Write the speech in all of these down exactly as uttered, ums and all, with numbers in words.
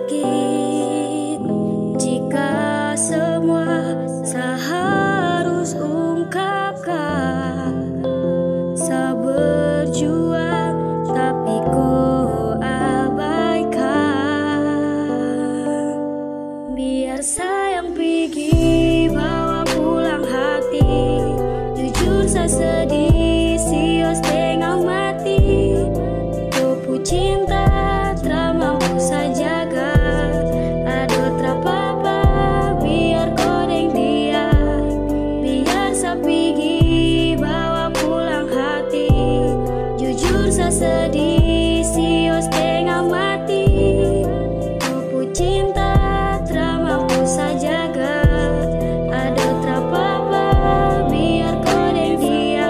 sakit jika semua seharus ungkapkan. Saya berjuang tapi kau abaikan. Biar sayang pergi bawa pulang hati. Jujur saya sedih, sios tengah mati. Kau pu cinta tak mampu saya jaga. Aduh terapa-apa biar kau deng dia. Biar saya pergi bawa pulang hati. Jujur saya sedih, sios tengah mati. Kau pu cinta tak mampu saya jaga. Aduh terapa-apa biar kau deng dia.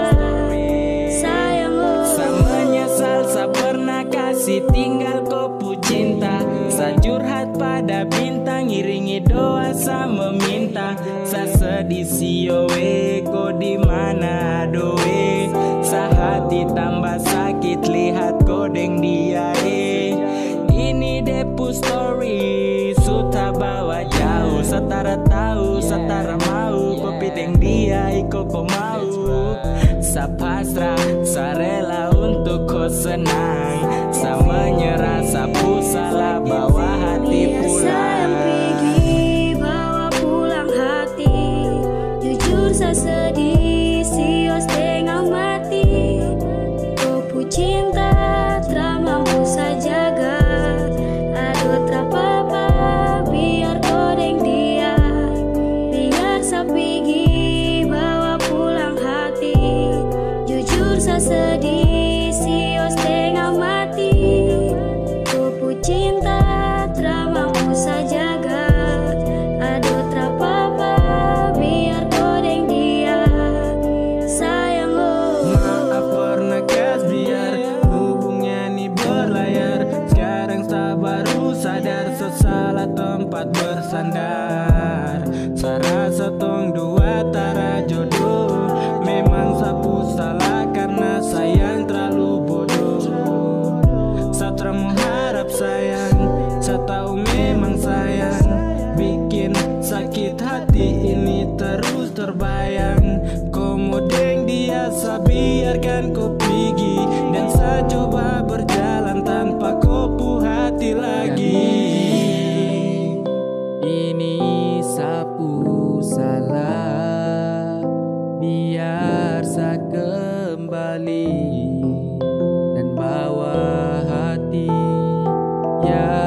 Sayang lo Sa menyesal sa pernah kasih tinggal kau pu cinta. Sa curhat pada bintang, iringi doa sa meminta. Sa sedih sio we, kau di mana doe. Sa hati tambah sakit lihat kau deng dia eh. Ini depu story, suta bawa jauh. Setara tahu, setara mau, kopi deng dia iko kau mau. Sa pasrah, sa rela untuk kau senang. Sa menyerah, sa pu salah bawa hati biar sayang pulang. pergi bawa pulang hati. Jujur saya sedih, sios tengah mati. Kau pu cinta tak mampu saya jaga. Aduh terapa-apa biar kau deng dia. Biar saya pergi bawa pulang hati. Jujur saya sedih, sios tengah mati. Kau pu cinta tak mampu saya jaga. Aduh terapa-apa biar kau deng dia. Sayang lo Maaf pernah gas biar hubungnya nih berlayar. Sekarang saya baru sadar sesalah tempat bersandar. Saya rasa tong dua tara jodoh. Memang sapu salah karena sayang terlalu bodoh. Saya terlalu harap sayang, saya tahu memang sayang. Bikin sakit hati ini terus terbayang. Kau mau deng dia, saya biarkan kau pergi. Dan saya coba berjalan tanpa kau pu hati lagi. Ini sapu salah, biar saya kembali dan bawa hati yang